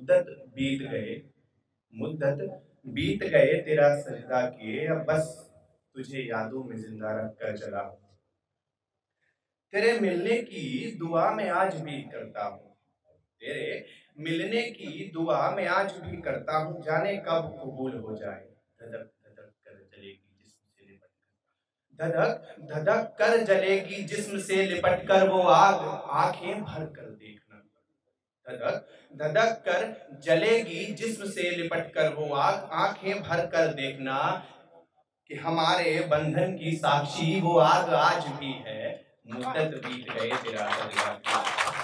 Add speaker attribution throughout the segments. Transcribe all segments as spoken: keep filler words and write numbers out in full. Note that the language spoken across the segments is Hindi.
Speaker 1: मुद्दत बीत गए मुद्दत बीत गए तेरा सजदा किए, अब बस तुझे यादों में जिंदा रख कर चला। तेरे मिलने की दुआ मैं आज भी करता हूँ, तेरे मिलने की दुआ मैं आज भी करता हूँ, जाने कब कबूल हो जाए। धधक धधक कर जलेगी जिस्म से लिपट कर, धधक धधक कर जलेगी जिस्म से लिपट कर वो आग, आंखें भर कर देखना। धधक धधक कर जलेगी जिस्म से लिपट कर वो आग, आंखें भर कर देखना कि हमारे बंधन की साक्षी वो आग आज भी है। मुद्दत बीत गए तेरा सजदा,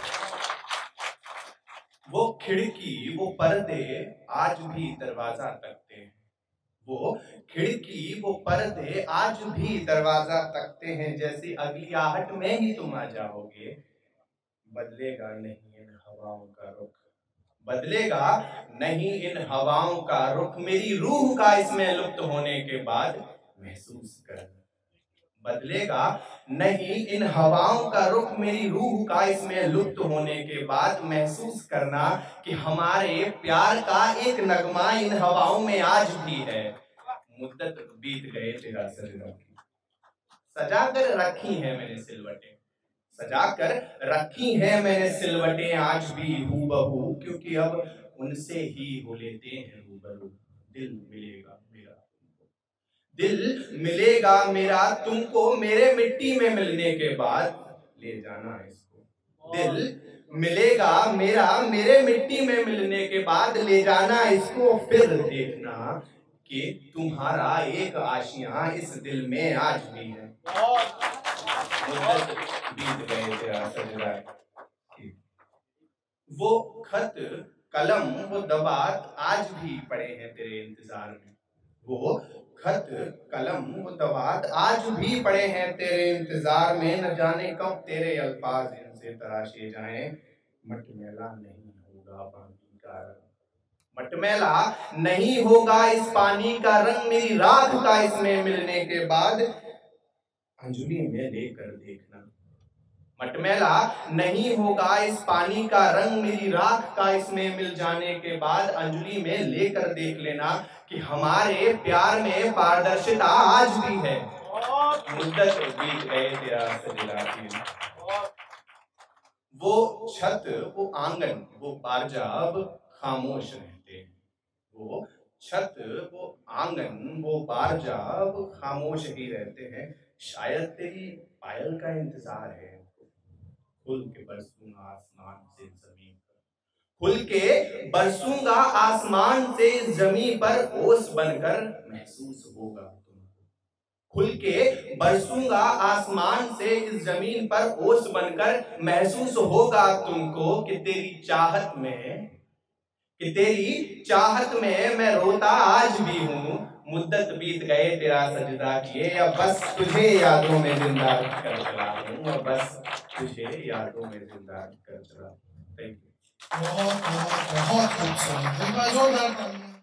Speaker 1: वो खिड़की वो पर्दे आज भी दरवाजा तकते हैं, वो खिड़की वो पर्दे आज भी दरवाजा तकते हैं। जैसे अगली आहट में ही तुम आ जाओगे, बदलेगा नहीं इन हवाओं का रुख, बदलेगा नहीं इन हवाओं का रुख, मेरी रूह का इसमें लुप्त होने के बाद महसूस कर। बदलेगा नहीं इन हवाओं का रुख, मेरी रूह का इसमें लुप्त होने के बाद महसूस करना कि हमारे प्यार का एक नगमा इन हवाओं में आज भी है। मुद्दत बीत गए तेरा सजदा, सजा कर रखी है मैंने सिलवटें, सजा कर रखी है मैंने सिलवटें आज भी हूबहू, क्योंकि अब उनसे ही हो लेते हैं रूबरू। दिल मिलेगा मेरा दिल मिलेगा मेरा तुमको, मेरे मिट्टी में मिलने के बाद ले जाना इसको। दिल मिलेगा मेरा मेरे मिट्टी में मिलने के बाद ले जाना इसको, फिर देखना कि तुम्हारा एक आशियां इस दिल में आज भी है। मुद्दत बीत गए तेरा सजदा, वो खत कलम वो दबात आज भी पड़े हैं तेरे इंतजार में, वो खत कलम वो दबात आज भी पड़े हैं तेरे इंतजार में। न जाने कब तेरे अल्फाज इनसे तराशे जाएं, मटमैला नहीं होगा पानी का रंग, मटमैला नहीं होगा इस पानी का रंग, मेरी राख का इसमें मिलने के बाद अंजुली में लेकर देखना। मटमैला नहीं होगा इस पानी का रंग, मेरी राख का इसमें मिल जाने के बाद अंजुली में लेकर देख लेना कि हमारे प्यार में पारदर्शिता आज भी है। मुद्दत बीत गए तेरा सजदा, वो छत वो आंगन वो बारजा अब खामोश रहते हैं, वो छत वो आंगन वो बारजा अब खामोश ही रहते हैं। शायद तेरी पायल का इंतजार है, खुल के बरसूंगा आसमान से जमीन पर, खुल के बरसूंगा आसमान से जमीन पर, ओस बनकर महसूस होगा तुमको, खुल के बरसूंगा आसमान से इस जमीन पर, ओस बनकर महसूस होगा तुमको कि तेरी चाहत में कि तेरी चाहत में मैं रोता आज भी हूँ। मुद्दत बीत गए तेरा सजदा किए, अब बस तुझे यादों में जिंदा कर चला हूँ, अब बस तुझे यादों में जिंदा कर चला। Thank you.
Speaker 2: बहुत बहुत बहुत खूबसूरत।